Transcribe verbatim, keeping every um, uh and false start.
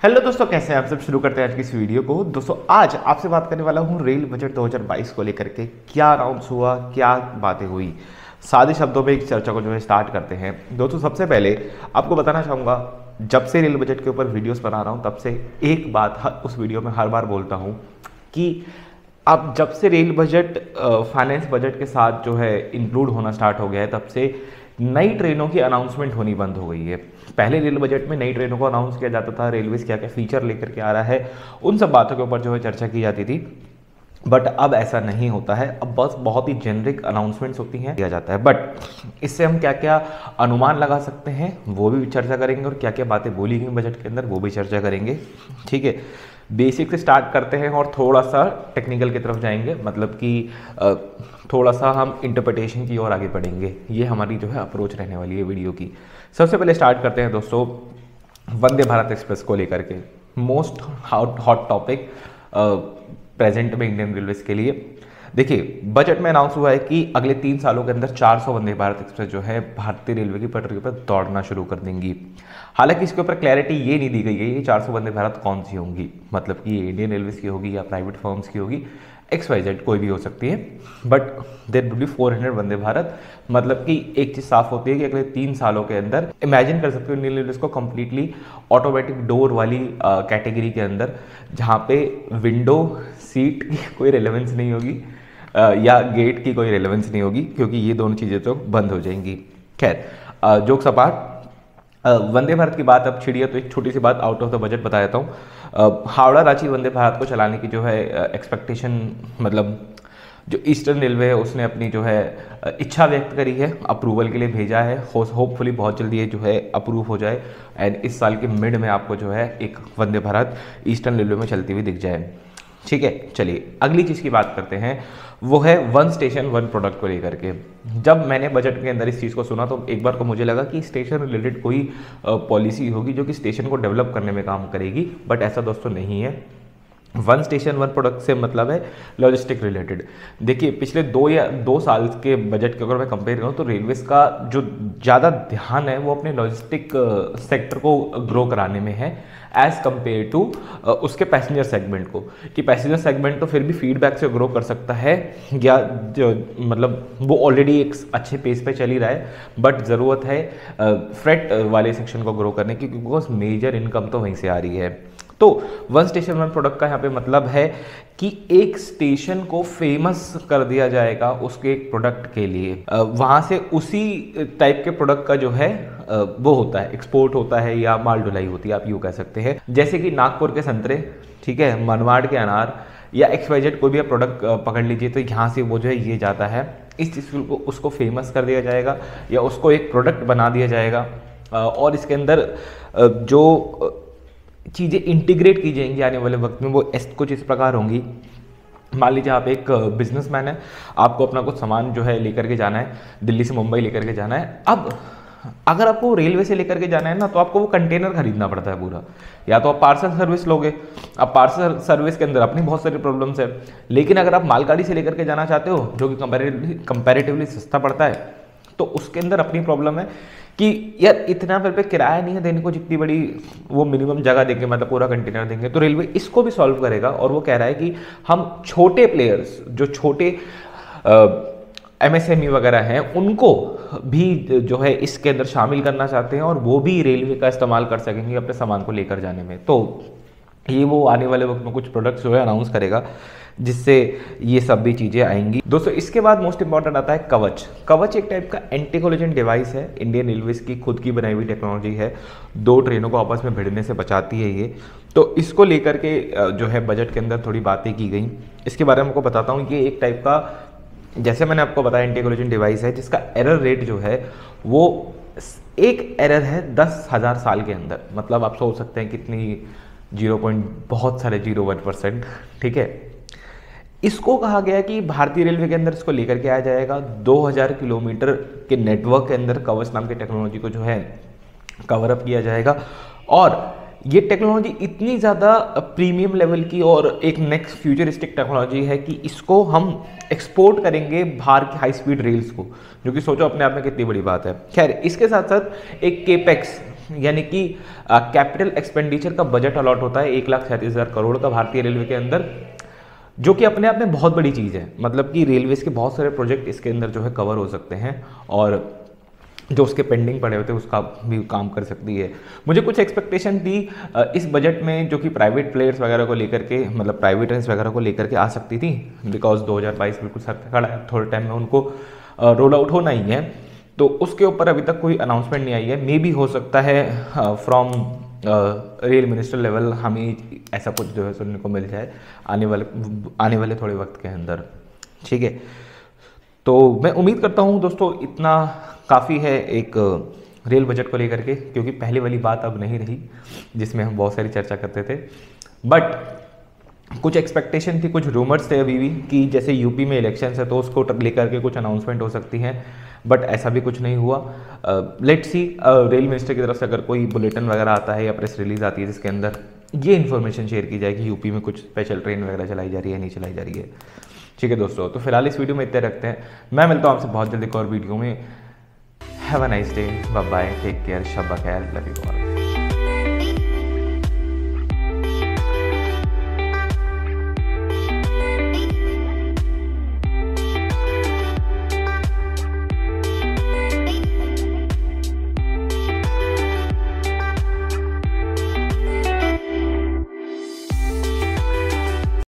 Hello दोस्तों, कैसे हैं आप सब। शुरू करते हैं आज की इस वीडियो को। दोस्तों आज आपसे बात करने वाला हूं रेल बजट दो हज़ार बाईस को लेकर के। क्या अनाउंस हुआ, क्या बातें हुई, सादे शब्दों में इस चर्चा को जो है स्टार्ट करते हैं। दोस्तों सबसे पहले आपको बताना चाहूँगा, जब से रेल बजट के ऊपर वीडियोस बना रहा हूँ तब से एक बात हर उस वीडियो में हर बार बोलता हूँ कि अब जब से रेल बजट फाइनेंस बजट के साथ जो है इंक्लूड होना स्टार्ट हो गया है, तब से नई ट्रेनों की अनाउंसमेंट होनी बंद हो गई है। पहले रेल बजट में नई ट्रेनों को अनाउंस किया जाता था, रेलवेज क्या क्या फीचर लेकर के आ रहा है, उन सब बातों के ऊपर जो है चर्चा की जाती थी। बट अब ऐसा नहीं होता है, अब बस बहुत ही जेनरिक अनाउंसमेंट्स होती हैं, किया जाता है। बट इससे हम क्या क्या अनुमान लगा सकते हैं वो भी चर्चा करेंगे, और क्या क्या बातें बोली गई बजट के अंदर वो भी चर्चा करेंगे। ठीक है, बेसिक से स्टार्ट करते हैं और थोड़ा सा टेक्निकल की तरफ जाएंगे, मतलब कि थोड़ा सा हम इंटरप्रिटेशन की ओर आगे बढ़ेंगे। ये हमारी जो है अप्रोच रहने वाली है वीडियो की। सबसे पहले स्टार्ट करते हैं दोस्तों वंदे भारत एक्सप्रेस को लेकर के। Most hot hot topic present में इंडियन रेलवेज के लिए। देखिए, बजट में अनाउंस हुआ है कि अगले तीन सालों के अंदर चार सौ वंदे भारत एक्सप्रेस जो है भारतीय रेलवे की पटरी पर दौड़ना शुरू कर देंगी। हालांकि इसके ऊपर क्लैरिटी ये नहीं दी गई है ये चार सौ वंदे भारत कौन सी होंगी, मतलब कि ये इंडियन रेलवेज की होगी या प्राइवेट फर्म्स की होगी, एक्स वाई जेड कोई भी हो सकती है। But there will be four hundred Vande Bharat. मतलब कि एक चीज़ साफ होती है कि अगले तीन सालों के अंदर इमेजिन कर सकते हो इंडियन रेलवेज को कंप्लीटली ऑटोमेटिक डोर वाली कैटेगरी के अंदर, जहाँ पे विंडो सीट की कोई रेलेवेंस नहीं होगी या गेट की कोई रेलेवेंस नहीं होगी, क्योंकि ये दोनों चीज़ें तो बंद हो जाएंगी। खैर, जोक्स अपार्ट, वंदे भारत की बात अब छिड़ी है तो एक छोटी सी बात आउट ऑफ द बजट बता देता हूँ। हावड़ा रांची वंदे भारत को चलाने की जो है एक्सपेक्टेशन, मतलब जो ईस्टर्न रेलवे है उसने अपनी जो है इच्छा व्यक्त करी है, अप्रूवल के लिए भेजा है। होपफुली बहुत जल्दी ये जो है अप्रूव हो जाए एंड इस साल के मिड में आपको जो है एक वंदे भारत ईस्टर्न रेलवे में चलती हुई दिख जाए। ठीक है, चलिए अगली चीज़ की बात करते हैं, वो है वन स्टेशन वन प्रोडक्ट को लेकर के। जब मैंने बजट के अंदर इस चीज़ को सुना तो एक बार को मुझे लगा कि स्टेशन रिलेटेड कोई पॉलिसी होगी जो कि स्टेशन को डेवलप करने में काम करेगी, बट ऐसा दोस्तों नहीं है। वन स्टेशन वन प्रोडक्ट से मतलब है लॉजिस्टिक रिलेटेड। देखिए, पिछले दो या दो साल के बजट के अगर मैं कंपेयर करूँ तो रेलवेज का जो ज़्यादा ध्यान है वो अपने लॉजिस्टिक सेक्टर को ग्रो कराने में है एज़ कम्पेयर टू उसके पैसेंजर सेगमेंट को। कि पैसेंजर सेगमेंट तो फिर भी फीडबैक से ग्रो कर सकता है, या जो मतलब वो ऑलरेडी एक अच्छे पेस पे चल ही रहा है, बट ज़रूरत है फ्रेट वाले सेक्शन को ग्रो करने की, बिकॉज मेजर इनकम तो वहीं से आ रही है। तो वन स्टेशन वन प्रोडक्ट का यहाँ पे मतलब है कि एक स्टेशन को फेमस कर दिया जाएगा उसके एक प्रोडक्ट के लिए, वहाँ से उसी टाइप के प्रोडक्ट का जो है वो होता है, एक्सपोर्ट होता है या माल ढुलाई होती है, आप यूँ कह सकते हैं। जैसे कि नागपुर के संतरे, ठीक है, मनवाड़ के अनार या एक्स वाई जेड कोई भी आप प्रोडक्ट पकड़ लीजिए, तो यहाँ से वो जो है ये जाता है, इस चीज़ को उसको फेमस कर दिया जाएगा या उसको एक प्रोडक्ट बना दिया जाएगा, और इसके अंदर जो चीज़ें इंटीग्रेट की जाएंगी आने वाले वक्त में वो कुछ इस प्रकार होंगी। मान लीजिए आप एक बिजनेसमैन है, आपको अपना कुछ सामान जो है लेकर के जाना है, दिल्ली से मुंबई लेकर के जाना है। अब अगर आपको रेलवे से लेकर के जाना है ना, तो आपको वो कंटेनर खरीदना पड़ता है पूरा, या तो आप पार्सल सर्विस लोगे। अब पार्सल सर्विस के अंदर अपनी बहुत सारी प्रॉब्लम्स है, लेकिन अगर आप मालगाड़ी से लेकर के जाना चाहते हो जो कि कंपैरेटिवली कंपैरेटिवली सस्ता पड़ता है, तो उसके अंदर अपनी प्रॉब्लम है कि यार इतना फिर पे किराया नहीं है देने को, जितनी बड़ी वो मिनिमम जगह देंगे, मतलब पूरा कंटेनर देंगे। तो रेलवे इसको भी सॉल्व करेगा, और वो कह रहा है कि हम छोटे प्लेयर्स, जो छोटे एमएसएमई वगैरह हैं, उनको भी जो है इसके अंदर शामिल करना चाहते हैं, और वो भी रेलवे का इस्तेमाल कर सकेंगे अपने सामान को लेकर जाने में। तो ये वो आने वाले वक्त में कुछ प्रोडक्ट्स जो है अनाउंस करेगा, जिससे ये सब भी चीज़ें आएंगी। दोस्तों इसके बाद मोस्ट इंपॉर्टेंट आता है कवच। कवच एक टाइप का एंटी कोलिजन डिवाइस है, इंडियन रेलवेज की खुद की बनाई हुई टेक्नोलॉजी है, दो ट्रेनों को आपस में भिड़ने से बचाती है ये। तो इसको लेकर के जो है बजट के अंदर थोड़ी बातें की गई, इसके बारे में आपको बताता हूँ। ये एक टाइप का, जैसे मैंने आपको बताया, एंटी कोलिजन डिवाइस है जिसका एरर रेट जो है वो एक एरर है दस हज़ार साल के अंदर। मतलब आप सोच सकते हैं कितनी, जीरो पॉइंट बहुत सारे जीरो वन परसेंट। ठीक है, इसको कहा गया कि भारतीय रेलवे के अंदर इसको लेकर के आया जाएगा। दो हज़ार किलोमीटर के नेटवर्क के अंदर कवच नाम की टेक्नोलॉजी को जो है कवर अप किया जाएगा, और ये टेक्नोलॉजी इतनी ज़्यादा प्रीमियम लेवल की और एक नेक्स्ट फ्यूचरिस्टिक टेक्नोलॉजी है कि इसको हम एक्सपोर्ट करेंगे बाहर की हाई स्पीड रेल्स को, जो कि सोचो अपने आप में कितनी बड़ी बात है। खैर, इसके साथ साथ एक केपेक्स यानी कि कैपिटल एक्सपेंडिचर का बजट अलॉट होता है एक लाख सैंतीस हज़ार करोड़ का भारतीय रेलवे के अंदर, जो कि अपने आप में बहुत बड़ी चीज़ है। मतलब कि रेलवेज के बहुत सारे प्रोजेक्ट इसके अंदर जो है कवर हो सकते हैं और जो उसके पेंडिंग पड़े होते हैं उसका भी काम कर सकती है। मुझे कुछ एक्सपेक्टेशन थी इस बजट में जो कि प्राइवेट प्लेयर्स वगैरह को लेकर के, मतलब प्राइवेट ट्रेन्स वगैरह को लेकर के आ सकती थी, बिकॉज दो हज़ार बाईस बिल्कुल सर पे खड़ा है, थोड़े टाइम में उनको रोल आउट होना ही है। तो उसके ऊपर अभी तक कोई अनाउंसमेंट नहीं आई है। मे बी हो सकता है फ्रॉम रेल मिनिस्टर लेवल हमें ऐसा कुछ जो है सुनने को मिल जाए आने वाले आने वाले थोड़े वक्त के अंदर, ठीक है। तो मैं उम्मीद करता हूँ दोस्तों इतना काफ़ी है एक रेल बजट को लेकर के, क्योंकि पहले वाली बात अब नहीं रही जिसमें हम बहुत सारी चर्चा करते थे। बट कुछ एक्सपेक्टेशन थी, कुछ रूमर्स थे अभी भी कि जैसे यूपी में इलेक्शंस है तो उसको लेकर के कुछ अनाउंसमेंट हो सकती है, बट ऐसा भी कुछ नहीं हुआ। लेट्स सी रेल मिनिस्टर की तरफ से अगर कोई बुलेटिन वगैरह आता है या प्रेस रिलीज आती है जिसके अंदर ये इन्फॉर्मेशन शेयर की जाए कि यूपी में कुछ स्पेशल ट्रेन वगैरह चलाई जा रही है नहीं चलाई जा रही है, ठीक है दोस्तों। तो फिलहाल इस वीडियो में इतने रखते हैं, मैं मिलता हूँ आपसे बहुत जल्दी एक और वीडियो में। Have a nice day, bye bye, take care, शब खैर, लव यू ऑल।